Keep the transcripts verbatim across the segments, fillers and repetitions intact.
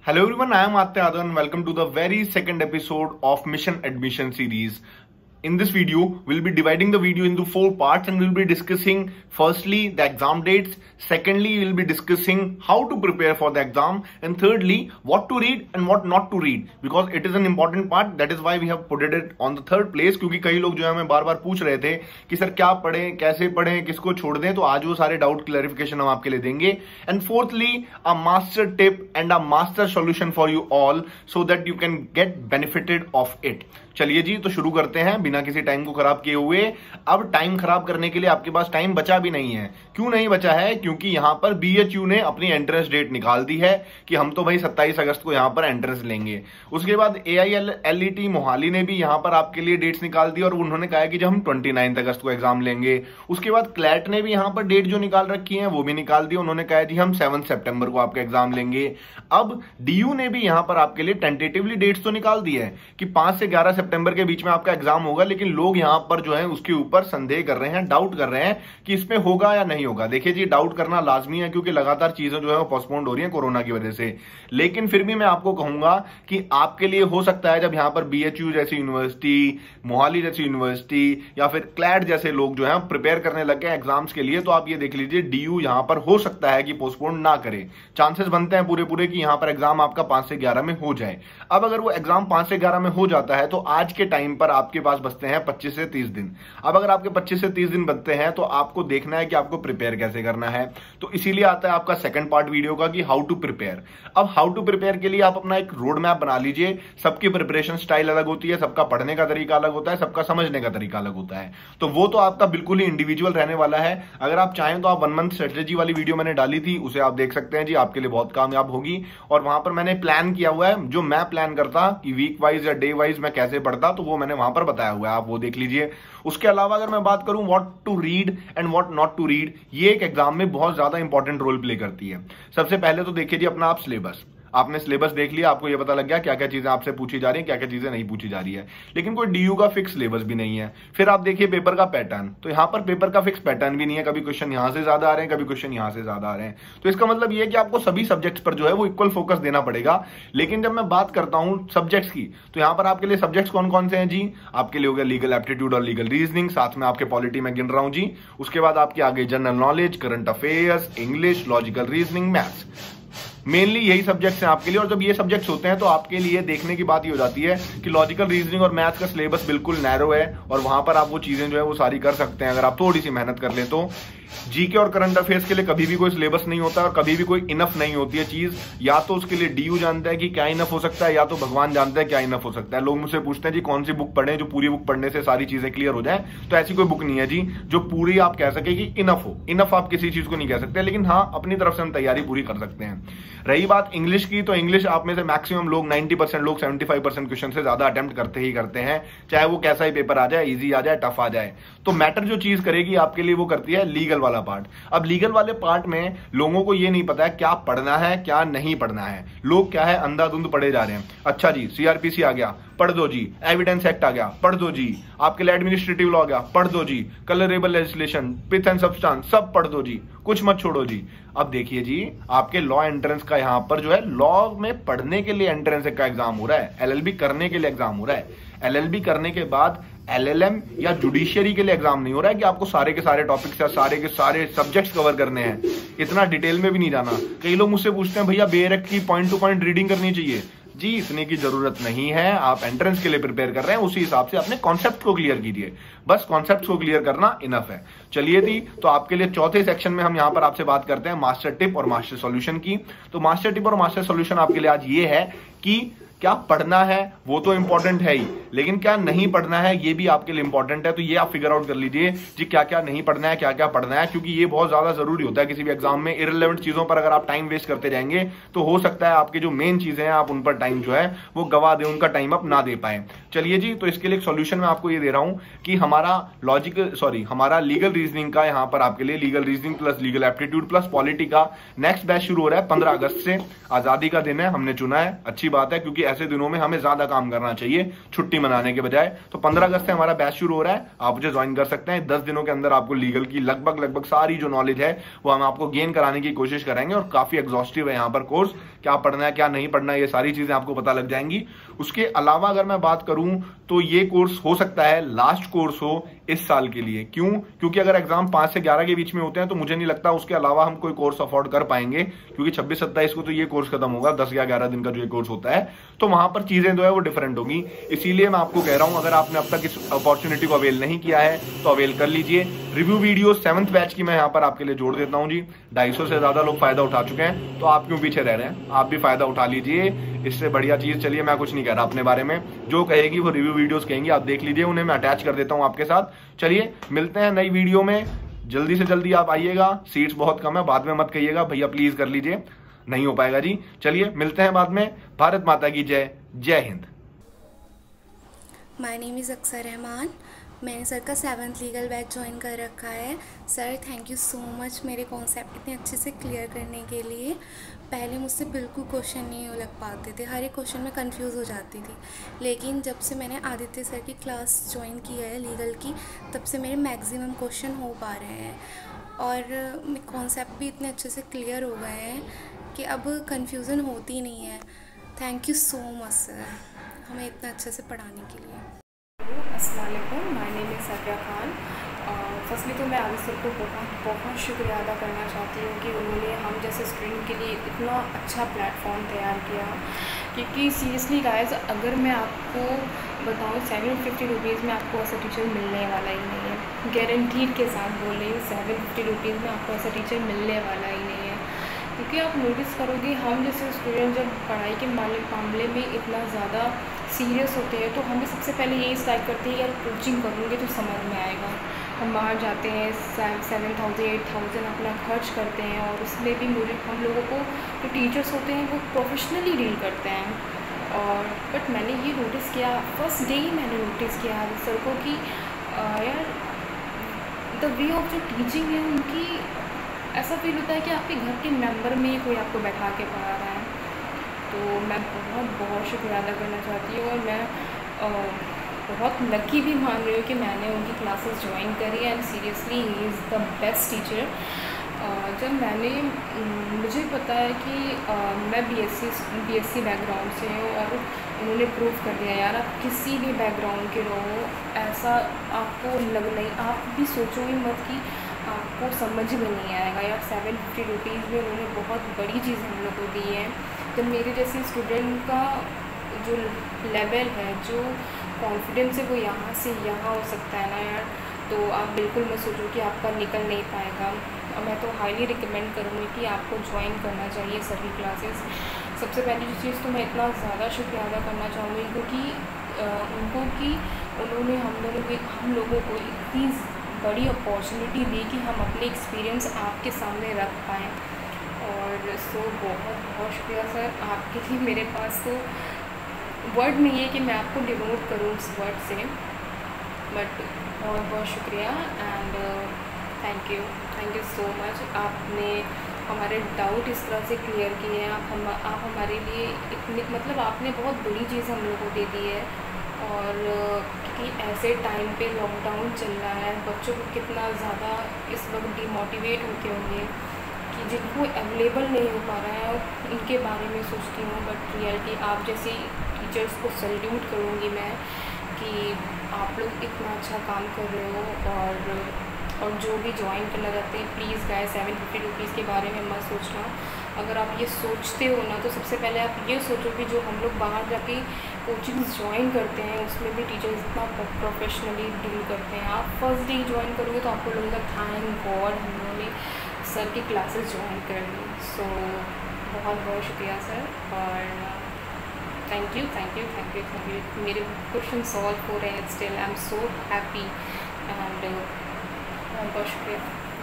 Hello everyone, I am Aditya Yadav and welcome to the very second episode of Mission Admission series. In this video, we'll be dividing the video into four parts and we'll be discussing firstly the exam dates, secondly we'll be discussing how to prepare for the exam, and thirdly what to read and what not to read because it is an important part. That is why we have put it on the third place क्योंकि कई लोग जो है हमें बार बार पूछ रहे थे कि सर क्या पढ़ें, कैसे पढ़ें, किसको छोड़ दें, तो आज वो सारे डाउट क्लैरिफिकेशन हम आपके लिए देंगे. And fourthly a master tip and a master solution for you all so that you can get benefited of it. चलिए जी, तो शुरू करते हैं बिना किसी टाइम को खराब किए हुए. अब टाइम खराब करने के लिए आपके पास टाइम बचा भी नहीं है. क्यों नहीं बचा है? क्योंकि यहां पर बीएचयू ने अपनी एंट्रेंस डेट निकाल दी है कि हम तो भाई सत्ताईस अगस्त को यहां पर एंट्रेंस लेंगे. उसके बाद एआईएलईटी मोहाली ने भी यहां पर आपके लिए डेट्स निकाल दी और उन्होंने कहा कि जब हम उनतीस अगस्त को एग्जाम लेंगे. उसके बाद क्लैट ने भी यहां पर डेट जो निकाल रखी है वो भी निकाल दी. उन्होंने कहा जी हम सेवन सितंबर को आपका एग्जाम लेंगे. अब डीयू ने भी यहां पर आपके लिए टेंटेटिवली डेट्स तो निकाल दी है कि पांच से ग्यारह सितंबर के बीच में आपका एग्जाम होगा, लेकिन लोग यहां पर जो है उसके ऊपर संदेह कर रहे हैं, डाउट कर रहे हैं कि इसमें होगा या नहीं होगा. देखिए जी, डाउट करना लाजमी है क्योंकि लगातार चीजें जो है वो पोस्टपोन्ड हो रही हैं कोरोना की वजह से. लेकिन फिर भी मैं आपको कहूंगा कि आपके लिए हो सकता है जब यहां पर बीएचयू जैसी यूनिवर्सिटी, मोहाली जैसी यूनिवर्सिटी या फिर क्लैट जैसे लोग जो है प्रिपेयर करने लग गए एग्जाम्स के लिए, तो आप ये देख लीजिए डीयू यहां पर हो सकता है कि पोस्टपोन ना करे. चांसेस बनते हैं पूरे पूरे कि यहां पर एग्जाम आपका पांच से ग्यारह में हो जाए. अब अगर वो एग्जाम पांच से ग्यारह में हो जाता है तो आज के टाइम पर आपके पास बचते हैं पच्चीस से तीस दिन. अब अगर आपके पच्चीस से तीस दिन बचते हैं तो आपको देखना है कि आपको प्रिपेयर कैसे करना है. तो इसीलिए आता है आपका सेकंड पार्ट वीडियो का कि हाउ टू प्रिपेयर. अब हाउ टू प्रिपेयर के लिए आप अपना एक रोड मैप बना लीजिए. सबकी प्रिपरेशन स्टाइल अलग होती है, सबका पढ़ने का तरीका अलग होता है, सबका समझने का तरीका अलग होता है. तो वो तो आपका बिल्कुल ही इंडिविजुअल रहने वाला है. अगर आप चाहें तो आप वन मंथ स्ट्रेटेजी वाली वीडियो मैंने डाली थी, उसे आप देख सकते हैं जी, आपके लिए बहुत कामयाब होगी. और वहां पर मैंने प्लान किया हुआ है, जो मैं प्लान करता कि वीक वाइज या डे वाइज मैं कैसे पढ़ता, तो वो मैंने वहां पर बताया हुआ है, आप वो देख लीजिए. उसके अलावा अगर मैं बात करूं what to read and what not to read, ये एक एग्जाम में बहुत ज्यादा इंपॉर्टेंट रोल प्ले करती है. सबसे पहले तो देखिए जी अपना आप सिलेबस. आपने सिलेबस देख लिया, आपको ये पता लग गया क्या क्या चीजें आपसे पूछी जा रही हैं, क्या क्या चीजें नहीं पूछी जा रही है. लेकिन कोई डीयू का फिक्स सिलेबस भी नहीं है. फिर आप देखिए पेपर का पैटर्न, तो यहां पर पेपर का फिक्स पैटर्न भी नहीं है. कभी क्वेश्चन यहां से ज्यादा आ रहे हैं, कभी क्वेश्चन यहां से ज्यादा आ रहे हैं. तो इसका मतलब ये है कि आपको सभी सब्जेक्ट्स पर जो है वो इक्वल फोकस देना पड़ेगा. लेकिन जब मैं बात करता हूं सब्जेक्ट्स की, तो यहां पर आपके लिए सब्जेक्ट्स कौन कौन से हैं जी? आपके लिए हो गया लीगल एप्टीट्यूड और लीगल रीजनिंग, साथ में आपके पॉलिटी में गिन रहा हूं जी. उसके बाद आपके आगे general knowledge, current affairs, English, logical reasoning, maths. Mainly यही सब्जेक्ट्स हैं आपके लिए. और जब ये सब्जेक्ट्स होते हैं तो आपके लिए देखने की बात ये हो जाती है कि लॉजिकल रीजनिंग और मैथ्स का सिलेबस बिल्कुल नैरो है और वहां पर आप वो चीजें जो है वो सारी कर सकते हैं अगर आप थोड़ी सी मेहनत कर लें तो. जीके और करंट अफेयर्स के लिए कभी भी कोई सिलेबस नहीं होता और कभी भी कोई इनफ नहीं होती है चीज. या तो उसके लिए डीयू जानता है कि क्या इनफ हो सकता है, या तो भगवान जानता है क्या इनफ हो सकता है. लोग मुझसे पूछते हैं जी कौन सी बुक पढ़ें जो पूरी बुक पढ़ने से सारी चीजें क्लियर हो जाए. तो ऐसी कोई बुक नहीं है जी जो पूरी आप कह सके कि इनफ हो. इनफ आप किसी चीज को नहीं कह सकते, लेकिन हाँ अपनी तरफ से हम तैयारी पूरी कर सकते हैं. रही बात इंग्लिश की, तो इंग्लिश आप में से मैक्सिमम लोग नाइन्टी परसेंट लोग सेवेंटी फाइव परसेंट क्वेश्चन से ज्यादा अटेम्प्ट करते ही करते हैं, चाहे वो कैसा ही पेपर आ जाए, इजी आ जाए, टफ आ जाए. तो मैटर जो चीज करेगी आपके लिए वो करती है लीगल वाला पार्ट. अब लीगल वाले पार्ट में लोगों को ये नहीं पता है क्या पढ़ना है क्या नहीं पढ़ना है. लोग क्या है अंधाधुंध पढ़े जा रहे हैं. अच्छा जी सीआरपीसी आ गया, पढ़ दो जी. एविडेंस एक्ट आ गया, पढ़ दो जी. आपके लिए एडमिनिस्ट्रेटिव लॉ आ गया, पढ़ दो जी. Colourable legislation, pith and substance, सब पढ़ दो जी, कुछ मत छोड़ो जी. अब देखिए जी आपके लॉ एंट्रेंस का यहां पर जो है लॉ में पढ़ने के लिए एंट्रेंस का एग्जाम हो रहा है, एलएलबी करने के लिए एग्जाम हो रहा है. एलएलबी करने के बाद एलएलएम या जुडिशियरी के लिए एग्जाम नहीं हो रहा है कि आपको सारे के सारे टॉपिक्स या सारे के सारे सब्जेक्ट्स कवर करने हैं. इतना डिटेल में भी नहीं जाना. कई लोग मुझसे पूछते हैं भैया बेयर एक्ट की पॉइंट टू पॉइंट रीडिंग करनी चाहिए. जी इतने की जरूरत नहीं है. आप एंट्रेंस के लिए प्रिपेयर कर रहे हैं, उसी हिसाब से अपने कॉन्सेप्ट को क्लियर कीजिए. बस कॉन्सेप्ट को क्लियर करना इनफ है. चलिए थी तो आपके लिए चौथे सेक्शन में हम यहां पर आपसे बात करते हैं मास्टर टिप और मास्टर सॉल्यूशन की. तो मास्टर टिप और मास्टर सॉल्यूशन आपके लिए आज ये है कि क्या पढ़ना है वो तो इंपॉर्टेंट है ही, लेकिन क्या नहीं पढ़ना है ये भी आपके लिए इंपॉर्टेंट है. तो ये आप फिगर आउट कर लीजिए जी क्या क्या नहीं पढ़ना है, क्या क्या पढ़ना है, क्योंकि ये बहुत ज्यादा जरूरी होता है किसी भी एग्जाम में. इररिलेवेंट चीजों पर अगर आप टाइम वेस्ट करते जाएंगे तो हो सकता है आपकी जो मेन चीजें हैं आप उन पर टाइम जो है वो गवा दें, उनका टाइम आप ना दे पाए. चलिए जी, तो इसके लिए एक सोल्यूशन मैं आपको ये दे रहा हूं कि हमारा लॉजिकल सॉरी हमारा लीगल रीजनिंग का यहां पर आपके लिए legal reasoning plus legal aptitude plus polity का नेक्स्ट बैच शुरू हो रहा है पंद्रह अगस्त से. आजादी का दिन है, हमने चुना है, अच्छी बात है, क्योंकि ऐसे दिनों में हमें ज्यादा काम करना चाहिए छुट्टी मनाने के बजाय। तो पंद्रह अगस्त से हमारा बैच शुरू हो रहा है, आप मुझे ज्वाइन कर सकते हैं। दस दिनों के अंदर आपको लीगल की लगभग लगभग सारी जो नॉलेज है वो हम आपको गेन कराने की कोशिश करेंगे, और काफी एग्जॉस्टिव है यहाँ पर कोर्स। क्या पढ़ना है क्या नहीं पढ़ना है ये सारी चीजें आपको पता लग जाएंगी। उसके अलावा अगर मैं बात करूं तो ये कोर्स हो सकता है लास्ट कोर्स हो इस साल के लिए। क्यों? क्योंकि अगर एग्जाम पांच से ग्यारह के बीच में होते हैं तो मुझे नहीं लगता उसके अलावा हम कोई कोर्स अफोर्ड कर पाएंगे, क्योंकि छब्बीस सत्ताईस को तो ये कोर्स खत्म होगा, दस या ग्यारह दिन का जो ये कोर्स होता है, तो वहां पर चीजें जो है वो डिफरेंट होगी। इसीलिए मैं आपको कह रहा हूं, अगर आपने अब तक इस अपॉर्चुनिटी को अवेल नहीं किया है तो अवेल कर लीजिए। रिव्यू वीडियो सेवंथ बैच की मैं यहाँ पर आपके लिए जोड़ देता हूँ जी। ढाई सौ से ज्यादा लोग फायदा उठा चुके हैं, तो आप क्यों पीछे रह रहे हैं? आप भी फायदा उठा लीजिए, इससे बढ़िया चीज। चलिए, मैं कुछ नहीं कह रहा अपने बारे में, जो कहेगी वो रिव्यू वीडियोस कहेंगी, आप देख लीजिए, उन्हें मैं अटैच कर देता हूं आपके साथ। चलिए मिलते हैं नई वीडियो में, जल्दी से जल्दी आप आइएगा, सीट्स बहुत कम है, बाद में मत कहिएगा भैया प्लीज कर लीजिए, नहीं हो पाएगा जी। चलिए मिलते हैं बाद में। भारत माता की जय, जय हिंद। माय नेम इज़ अक्सर रहमान। मैंने सर का सेवन्थ लीगल बैच ज्वाइन कर रखा है। Sir thank you so much मेरे कॉन्सेप्ट इतने अच्छे से क्लियर करने के लिए। पहले मुझसे बिल्कुल क्वेश्चन नहीं लग पाते थे, हर एक क्वेश्चन में कंफ्यूज हो जाती थी, लेकिन जब से मैंने आदित्य सर की क्लास ज्वाइन की है लीगल की, तब से मेरे मैक्सिमम क्वेश्चन हो पा रहे हैं, और कॉन्सेप्ट भी इतने अच्छे से क्लियर हो गए हैं कि अब कंफ्यूजन होती नहीं है। Thank you so much sir, हमें इतना अच्छे से पढ़ाने के लिए। अस्सलाम वालेकुम, my name is Safiya Khan. Firstly तो मैं आदित्य सर को बहुत बहुत शुक्रिया अदा करना चाहती हूँ कि उन्होंने हम जैसे स्टूडेंट के लिए इतना अच्छा प्लेटफॉर्म तैयार किया। क्योंकि सीरियसली गाइस, अगर मैं आपको बताऊँ सेवन फिफ्टी रुपीज़ में आपको ऐसा टीचर मिलने वाला ही नहीं है, गारंटीड के साथ बोल रही हूँ, सेवन फिफ्टी रुपीज़ में आपको ऐसा टीचर मिलने वाला ही नहीं है। क्योंकि आप नोटिस करोगे, हम जैसे स्टूडेंट जब पढ़ाई के मामले में इतना ज़्यादा सीरियस होते हैं तो हमें सबसे पहले यही स्टार्ट करते हैं यार कोचिंग करूँगे तो समझ में आएगा। हम बाहर जाते हैं, सेवन थाउजेंड एट थाउजेंड अपना खर्च करते हैं, और उसमें भी मुझे हम लोगों को जो टीचर्स होते हैं वो प्रोफेशनली डील करते हैं। और बट मैंने ये नोटिस किया, फर्स्ट डे ही मैंने नोटिस किया सर को कि आ, यार द वे ऑफ जो टीचिंग है उनकी, ऐसा फील होता है कि आपके घर के मेंबर में ही कोई आपको बैठा के पढ़ा रहा है। तो मैं बहुत बहुत शुक्रिया अदा करना चाहती हूँ, और मैं आ, बहुत लकी भी मान रही हूँ कि मैंने उनकी क्लासेस ज्वाइन करी, and seriously he is the best teacher. जब मैंने मुझे पता है कि आ, मैं बीएससी बीएससी बैकग्राउंड से हूँ, और उन्होंने प्रूव कर दिया यार आप किसी भी बैकग्राउंड के रहो, ऐसा आपको लग नहीं, आप भी सोचो ही मत कि आपको समझ में नहीं आएगा यार। सेवन फिफ्टी रुपीज़ में उन्होंने बहुत बड़ी चीज़ हम लोग को दी है। जब मेरे जैसे स्टूडेंट का जो लेवल है, जो कॉन्फिडेंस है, वो यहाँ से यहाँ हो सकता है ना यार, तो आप बिल्कुल मत सोचो कि आपका निकल नहीं पाएगा। और मैं तो हाईली रिकमेंड करूँगी कि आपको ज्वाइन करना चाहिए सभी क्लासेस। सबसे पहली जो चीज़ तो मैं इतना ज़्यादा शुक्रिया अदा करना चाहूँगी क्योंकि उनको कि उन्होंने हम लोगों के हम लोगों को इतनी बड़ी अपॉर्चुनिटी दी कि हम अपने एक्सपीरियंस आपके सामने रख पाएँ। और सो बहुत बहुत शुक्रिया सर, आपके लिए मेरे पास तो वर्ड नहीं है कि मैं आपको डिवोट करूँ उस वर्ड से, बट बहुत बहुत शुक्रिया and thank you thank you so much. आपने हमारे डाउट इस तरह से क्लियर किए हैं, आप हम आप हमारे लिए इतनी मतलब आपने बहुत बड़ी चीज़ हम लोगों को दे दी है। और कि ऐसे टाइम पे लॉकडाउन चल रहा है, बच्चों को कितना ज़्यादा इस वक्त डिमोटिवेट होते होंगे कि जिनको अवेलेबल नहीं हो पा रहा है उनके बारे में सोचती हूँ। बट रियलिटी आप जैसे टीचर्स को सैल्यूट करूँगी मैं कि आप लोग इतना अच्छा काम कर रहे हो। और और जो भी ज्वाइन करना चाहते हैं please guys seven fifty rupees के बारे में मत सोचना। अगर आप ये सोचते हो ना तो सबसे पहले आप ये सोचो कि जो हम लोग बाहर जाके कोचिंग ज्वाइन करते हैं उसमें भी टीचर्स इतना प्रोफेशनली डील करते हैं। आप फर्स्ट डे ज्वाइन करोगे तो आपको लगेगा थैंक गॉड हम लोगों ने सर की क्लासेस ज्वाइन कर ली। सो बहुत बहुत शुक्रिया सर और thank you thank you thank you thank you मेरे क्वेश्चन सॉल्व हो रहे हैं still. I am so happy and बहुत बहुत शुक्रिया।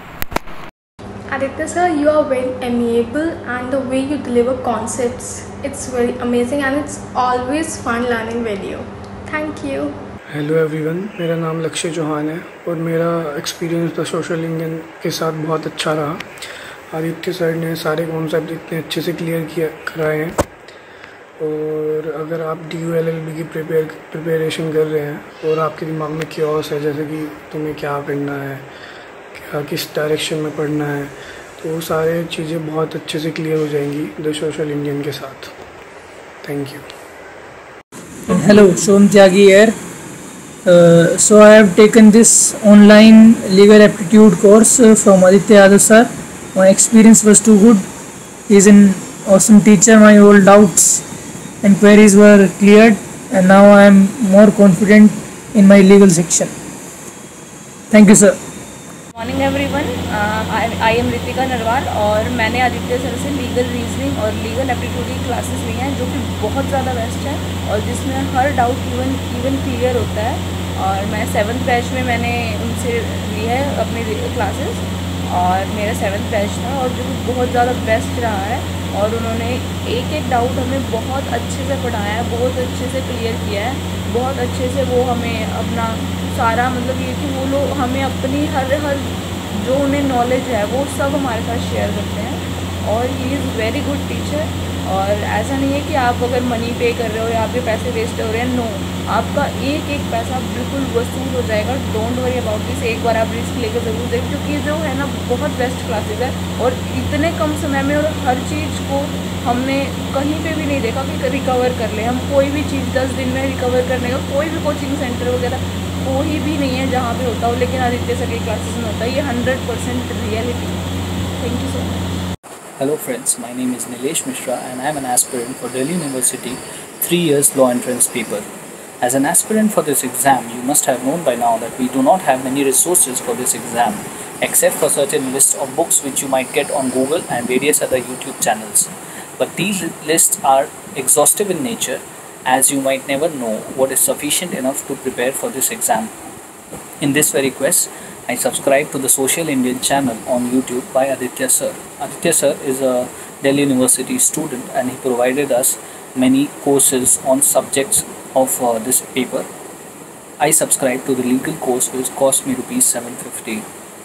Aditya sir, you are very amiable and the way you deliver concepts, it's very amazing and it's always fun learning with you. Thank you. Hello everyone, मेरा नाम लक्ष्य चौहान है और मेरा experience the social Indian के साथ बहुत अच्छा रहा। आदित्य सर ने सारे कॉन्सेप्ट इतने अच्छे से क्लियर किया कराए हैं और अगर आप D U L L B की प्रिपेयर प्रिपरेशन कर रहे हैं और आपके दिमाग में क्योस है, जैसे कि तुम्हें क्या करना है, क्या किस डायरेक्शन में पढ़ना है, तो वो सारे चीज़ें बहुत अच्छे से क्लियर हो जाएंगी द सोशल इंडियन के साथ। Thank you. Hello, Shom Tyagi here. Uh, so I have taken this online legal aptitude course uh, from Aditya Yadav sir. My experience was too good. He is an awesome teacher. My all doubts and queries were cleared, and now I am more confident in my legal section. Thank you, sir. Morning everyone, I am Ritika Narwal और मैंने Aditya sir से legal reasoning और legal aptitude की classes ली हैं, जो कि बहुत ज़्यादा बेस्ट है और जिसमें हर डाउट इवन इवन क्लियर होता है। और मैं सेवन्थ बैच में मैंने उनसे ली है अपनी क्लासेस और मेरा सेवन्थ बैच था और जो कि बहुत ज़्यादा बेस्ट रहा है। और उन्होंने एक एक डाउट हमें बहुत अच्छे से पढ़ाया है, बहुत अच्छे से क्लियर किया है, बहुत अच्छे से वो हमें अपना सारा मतलब ये कि वो लोग हमें अपनी हर हर जो उन्हें नॉलेज है वो सब हमारे साथ शेयर करते हैं। और he is very good teacher. और ऐसा नहीं है कि आप अगर मनी पे कर रहे हो या आपके पैसे वेस्ट हो रहे हैं, नो, आपका एक एक पैसा बिल्कुल वसूल हो जाएगा। डोंट वरी अबाउट दिस, एक बार आप रिस्क लेकर ज़रूर देखें, क्योंकि जो है ना बहुत बेस्ट क्लासेस है और इतने कम समय में और हर चीज़ को हमने कहीं पे भी नहीं देखा कि रिकवर कर ले। हम कोई भी चीज़ दस दिन में रिकवर करने का कोई भी कोचिंग सेंटर वगैरह कोई भी नहीं है जहाँ पे होता हो, लेकिन आदित्य सर की क्लासेस में होता है। ये हंड्रेड परसेंट रियलिटी है। Thank you so much. Hello friends, my name is Nilesh Mishra and I am an aspirant for Delhi University three years law entrance paper. As an aspirant for this exam, you must have known by now that we do not have many resources for this exam, except for certain lists of books which you might get on Google and various other YouTube channels. But these lists are exhaustive in nature, as you might never know what is sufficient enough to prepare for this exam. In this very quest, I subscribe to the Social Indian channel on YouTube by Aditya sir. Aditya sir is a Delhi University student and he provided us many courses on subjects of uh, this paper. I subscribed to the legal course which cost me rupees seven fifty.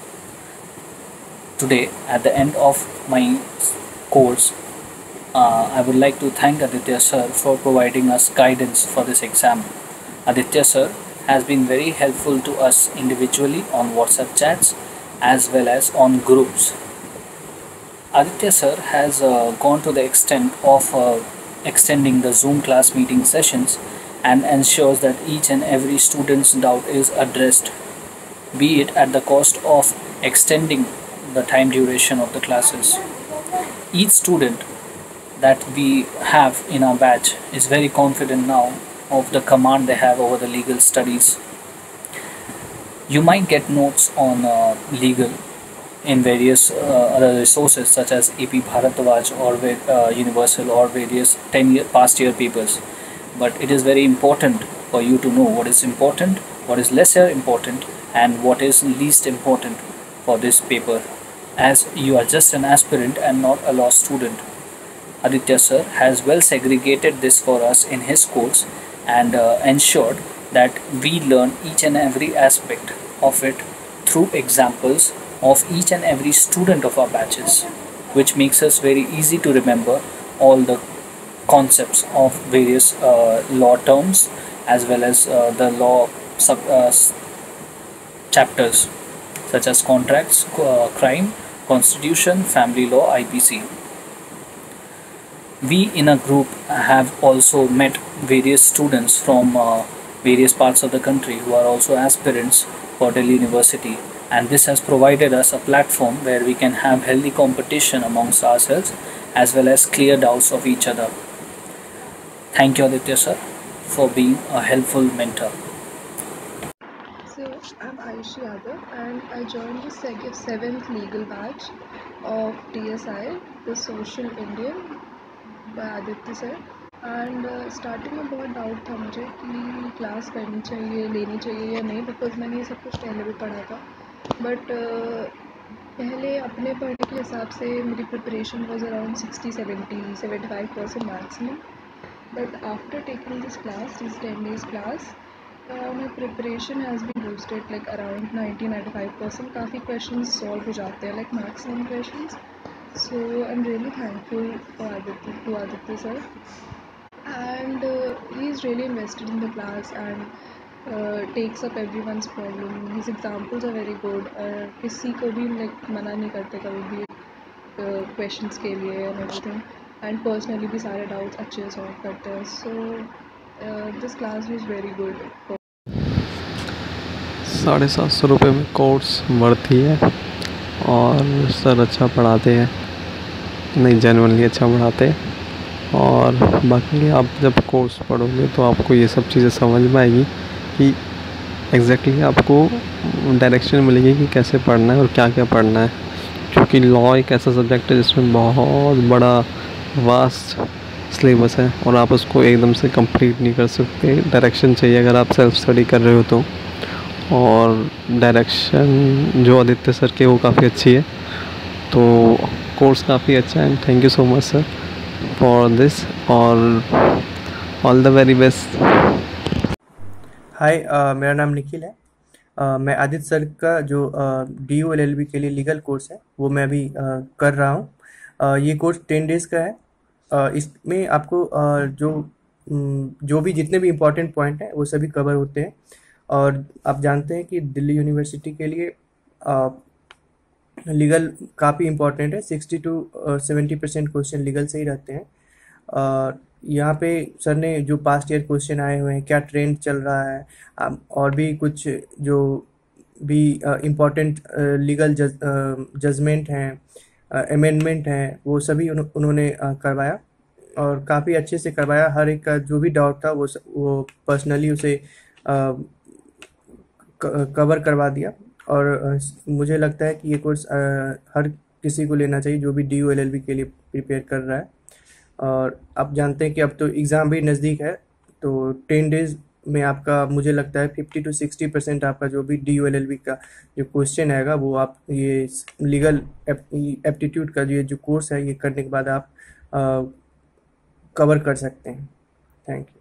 Today, at the end of my course, uh, I would like to thank Aditya sir for providing us guidance for this exam. Aditya sir has been very helpful to us individually on WhatsApp chats as well as on groups. Aditya sir has uh, gone to the extent of uh, extending the Zoom class meeting sessions and ensures that each and every student's doubt is addressed, be it at the cost of extending the time duration of the classes. Each student that we have in our batch is very confident now of the command they have over the legal studies. You might get notes on uh, legal in various uh, other resources such as A P Bharatwaj or uh, Universal or various ten year past year papers, but it is very important for you to know what is important, what is lesser important and what is least important for this paper, as you are just an aspirant and not a law student. Aditya sir has well segregated this for us in his course and uh, ensured that we learn each and every aspect of it through examples of each and every student of our batches, which makes us very easy to remember all the concepts of various uh, law terms as well as uh, the law sub uh, chapters such as contracts, uh, crime, constitution, family law, I P C. We in a group have also met various students from uh, various parts of the country who are also aspirants for Delhi University, and this has provided us a platform where we can have healthy competition amongst ourselves as well as clear doubts of each other. Thank you Aditya sir for being a helpful mentor. So I'm Ayushi Yadav and I joined the sec- seventh legal batch of T S I, the Social Indian by Aditya sir. And starting में बहुत doubt था मुझे कि class करनी चाहिए, लेनी चाहिए या नहीं, बिकॉज मैंने ये सब कुछ पहले भी पढ़ा था। बट uh, पहले अपने पढ़ने के हिसाब से मेरी preparation was around sixty seventy seventy five percent maximum. But after taking this class, this ten days class, my preparation has been boosted like around ninety ninety five percent. काफ़ी question solve हो जाते हैं, like maximum question. So I'm really thankful for Aditya, to Aditya sir. he's really invested in the class and uh, takes up everyone's problem. His examples are very good. uh, किसी को भी like मना नहीं करते कभी भी uh, questions के लिए and everything, and personally भी सारे doubts अच्छे से solve करते हैं. So uh, this class was very good. साढ़े सात सौ रुपये में कोर्स बढ़ती है और सर अच्छा पढ़ाते हैं, नहीं जेन्युइनली अच्छा पढ़ाते हैं। और बाकी आप जब कोर्स पढ़ोगे तो आपको ये सब चीज़ें समझ में आएगी कि एग्जैक्टली आपको डायरेक्शन मिलेगी कि कैसे पढ़ना है और क्या क्या पढ़ना है, क्योंकि लॉ एक ऐसा सब्जेक्ट है जिसमें बहुत बड़ा वास्ट सिलेबस है और आप उसको एकदम से कंप्लीट नहीं कर सकते। डायरेक्शन चाहिए अगर आप सेल्फ स्टडी कर रहे हो तो। और डायरेक्शन जो आदित्य सर के वो काफ़ी अच्छी है, तो कोर्स काफ़ी अच्छा है। Thank you so much sir for this और all the very best. Hi, मेरा नाम निखिल है। uh, मैं आदित्य सर का जो D U L L B के लिए लीगल कोर्स है वो मैं अभी uh, कर रहा हूँ। uh, ये कोर्स टेन डेज़ का है। uh, इसमें आपको uh, जो um, जो भी जितने भी इम्पोर्टेंट पॉइंट हैं वो सभी कवर होते हैं। और आप जानते हैं कि दिल्ली यूनिवर्सिटी के लिए uh, लीगल काफ़ी इम्पोर्टेंट है। Sixty two seventy percent question legal से ही रहते हैं। uh, यहाँ पे सर ने जो पास्ट ईयर क्वेश्चन आए हुए हैं, क्या ट्रेंड चल रहा है, uh, और भी कुछ जो भी इम्पोर्टेंट लीगल जजमेंट हैं, अमेंडमेंट हैं, वो सभी उन, उन्होंने uh, करवाया और काफ़ी अच्छे से करवाया। हर एक का जो भी डाउट था वो वो पर्सनली उसे uh, कवर करवा दिया। और मुझे लगता है कि ये कोर्स हर किसी को लेना चाहिए जो भी D U L L B के लिए प्रिपेयर कर रहा है। और आप जानते हैं कि अब तो एग्ज़ाम भी नज़दीक है, तो टेन डेज़ में आपका मुझे लगता है फिफ्टी टू सिक्सटी परसेंट आपका जो भी D U L L B का जो क्वेश्चन आएगा वो आप ये लीगल एप्टीट्यूड का ये जो कोर्स है ये करने के बाद आप आ, कवर कर सकते हैं। Thank you.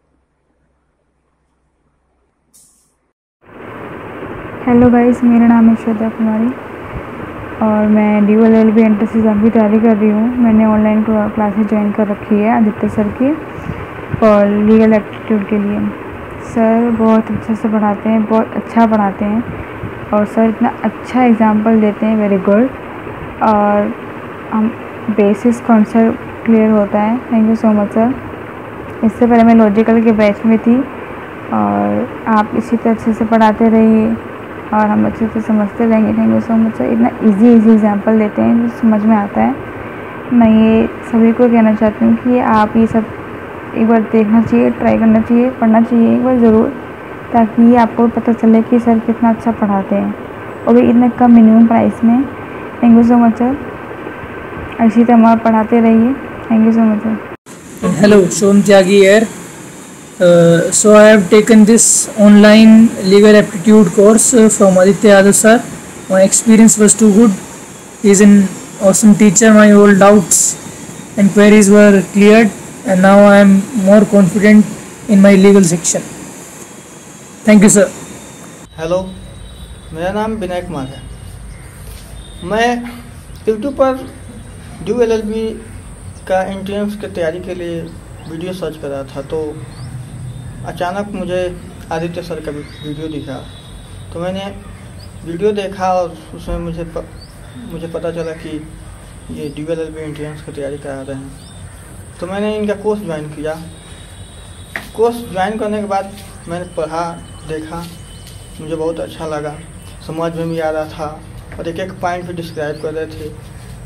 हेलो गाइस, मेरा नाम है श्रद्धा कुमारी और मैं D U L L B entrance exam की तैयारी कर रही हूँ। मैंने ऑनलाइन क्लासेस ज्वाइन कर रखी है आदित्य सर की और लीगल एप्टीट्यूड के लिए। सर बहुत अच्छे से पढ़ाते हैं, बहुत अच्छा पढ़ाते हैं और सर इतना अच्छा एग्जाम्पल देते हैं, वेरी गुड। और हम बेसिस कॉन्सेप्ट क्लियर होता है। Thank you so much sir. इससे पहले मैं लॉजिकल के बैच में थी और आप इसी तरह अच्छे से पढ़ाते रहिए और हम अच्छे से समझते रहेंगे। Thank you so much sir. इतना इजी इजी एग्जांपल देते हैं जो समझ में आता है। मैं ये सभी को कहना चाहती हूँ कि आप ये सब एक बार देखना चाहिए, ट्राई करना चाहिए, पढ़ना चाहिए एक बार ज़रूर, ताकि आपको पता चले कि सर कितना अच्छा पढ़ाते हैं और भी इतने कम मिनिमम प्राइस में। Thank you so much sir. इसी तरह आप पढ़ाते रहिए। Thank you so much sir. Hello, Som Tyagi here. Uh, so I have taken this online legal aptitude course uh, from Aditya Yadav sir. My experience was too good. He is an awesome teacher. My all doubts and queries were cleared and now I am more confident in my legal section. Thank you sir. हेलो, मेरा नाम विनय कुमार है। मैं YouTube पर D U L L B का entrance की तैयारी के लिए वीडियो सर्च कर रहा था, तो अचानक मुझे आदित्य सर का वीडियो दिखा। तो मैंने वीडियो देखा और उसमें मुझे प, मुझे पता चला कि ये D U L L B entrance की तैयारी करा रहे हैं। तो मैंने इनका कोर्स ज्वाइन किया। कोर्स ज्वाइन करने के बाद मैंने पढ़ा, देखा, मुझे बहुत अच्छा लगा, समझ में भी आ रहा था और एक एक पॉइंट भी डिस्क्राइब कर रहे थे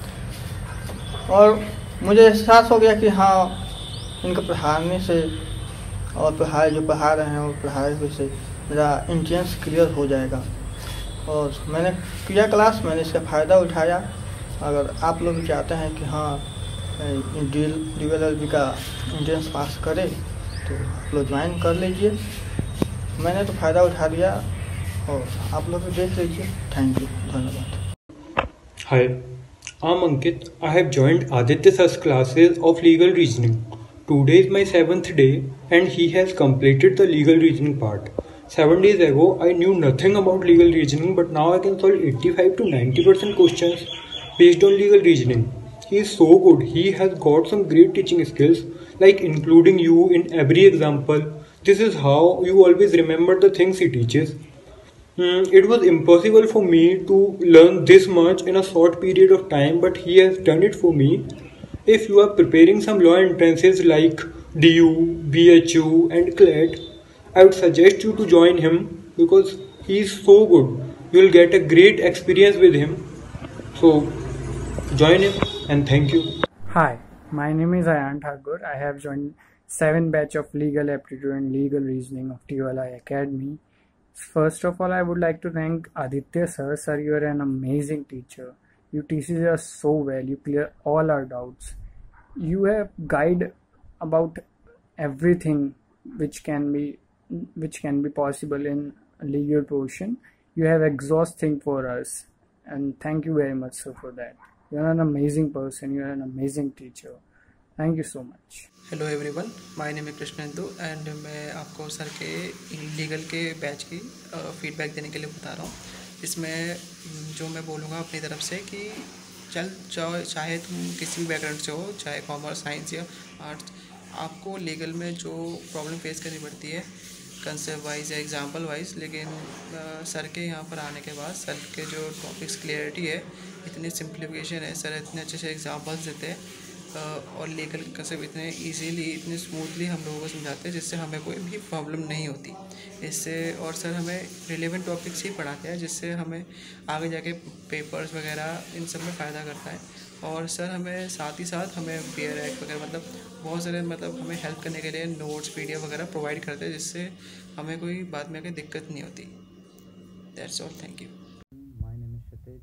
और मुझे एहसास हो गया कि हाँ, इनका पढ़ाने से और पढ़ाई जो पढ़ा रहे हैं और पढ़ाई से मेरा एंट्रेंस क्लियर हो जाएगा। और मैंने किया क्लास, मैंने इसका फ़ायदा उठाया। अगर आप लोग भी चाहते हैं कि हाँ D U L L B का एंट्रेंस पास करें तो आप लोग ज्वाइन कर लीजिए। मैंने तो फ़ायदा उठा लिया और आप लोग भी देख लीजिए। थैंक यू, धन्यवाद। Hi, I'm Ankit. I have joined Aditya Sir's classes of legal reasoning. Today is my seventh day and he has completed the legal reasoning part. Seven days ago I knew nothing about legal reasoning, but now I can solve eighty-five to ninety percent questions based on legal reasoning. He is so good. He has got some great teaching skills. like including you in every example. This is how you always remember the things he teaches. Hmm, it was impossible for me to learn this much in a short period of time, but he has done it for me. If you are preparing some law entrances like D U, B H U and C L E T, I would suggest you to join him because he is so good. You will get a great experience with him. So join him and thank you. Hi, my name is Ayan Thakur. I have joined seventh batch of Legal Aptitude and Legal Reasoning of T U L I Academy. First of all, I would like to thank Aditya sir. Sir, you are an amazing teacher. You teach us so well. You clear all our doubts. You have guide about everything which can be which can be possible in legal portion. You have exhausting for us, and thank you very much sir for that. You are an amazing person. You are an amazing teacher. Thank you so much. Hello everyone, my name है Krishnendu and मैं आपको sir के legal के batch की feedback देने के लिए बता रहा हूँ। इसमें जो मैं बोलूँगा अपनी तरफ से कि चल चाहे तुम किसी भी बैकग्राउंड से हो, चाहे कॉमर्स, साइंस या आर्ट्स, आपको लीगल में जो प्रॉब्लम फेस करनी पड़ती है कंसेप्ट वाइज या एग्जांपल वाइज, लेकिन आ, सर के यहाँ पर आने के बाद सर के जो टॉपिक्स क्लियरिटी है, इतनी सिंप्लीफिकेशन है, सर इतने अच्छे से एग्जांपल्स देते हैं और लीगल कंसेप्ट इतने इजीली, इतने स्मूथली हम लोगों को समझाते हैं जिससे हमें कोई भी प्रॉब्लम नहीं होती इससे। और सर हमें रिलेवेंट टॉपिक्स ही पढ़ाते हैं जिससे हमें आगे जाके पेपर्स वगैरह इन सब में फ़ायदा करता है। और सर हमें साथ ही साथ हमें पेयर एक्ट वगैरह मतलब बहुत सारे मतलब हमें हेल्प करने के लिए नोट्स, पीडीएफ वगैरह प्रोवाइड करते हैं जिससे हमें कोई बाद में आके दिक्कत नहीं होती। That's all, thank you. My name is Kshitij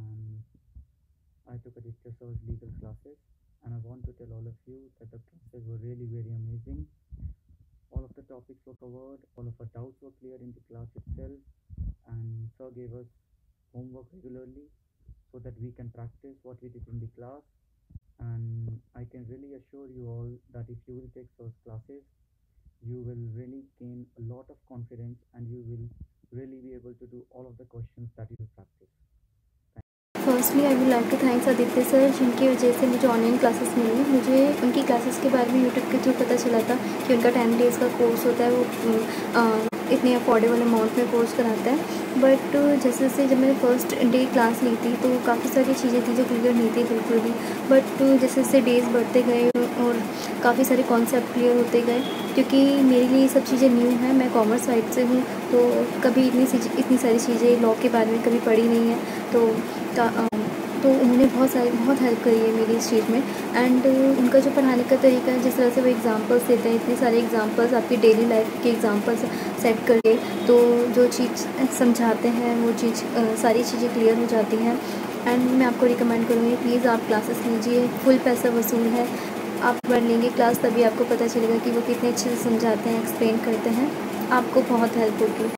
and I took Aditya sir's legal classes and I want to tell all of you that the classes were really very amazing. All of the topics were covered, all of our doubts were cleared in the class itself, and sir gave us homework regularly so that we can practice what we did in the class. And I can really assure you all that if you will take those classes, you will really gain a lot of confidence and you will really be able to do all of the questions that you will practice. Firstly I would like to thanks Aditya sir, जिनकी वजह से मुझे online classes मिली। मुझे उनकी classes के बारे में YouTube के थ्रू पता चला था कि उनका टेन डेज़ का कोर्स होता है, वो आ, इतने अफोर्डेबल अमाउंट में कोर्स कराता है। बट जैसे जैसे जब मैंने फ़र्स्ट डे क्लास ली थी तो काफ़ी सारी चीज़ें थी जो क्लियर नहीं थी बिल्कुल भी। बट जैसे जैसे डेज़ बढ़ते गए और काफ़ी सारे कॉन्सेप्ट क्लियर होते गए, क्योंकि मेरे लिए ये सब चीज़ें न्यू हैं, मैं कॉमर्स साइड से हूँ तो कभी इतनी सी इतनी सारी चीज़ें लॉ के बारे में कभी पढ़ी नहीं है। तो तो उन्होंने बहुत सारी बहुत हेल्प करी है मेरी इस चीज़ में। एंड उनका जो पढ़ाने का तरीका है, जिस तरह से वो एग्जांपल्स देते हैं, इतने सारे एग्जांपल्स आपकी डेली लाइफ के एग्जांपल्स सेट करके तो जो चीज़ समझाते हैं वो चीज़ सारी चीज़ें क्लियर हो जाती हैं। एंड मैं आपको रिकमेंड करूँगी प्लीज़ आप क्लासेस लीजिए, फुल पैसा वसूल है। आप पढ़ लेंगे क्लास तभी आपको पता चलेगा कि वो कितने अच्छे से समझाते हैं, एक्सप्लेन करते हैं, आपको बहुत हेल्प होगी।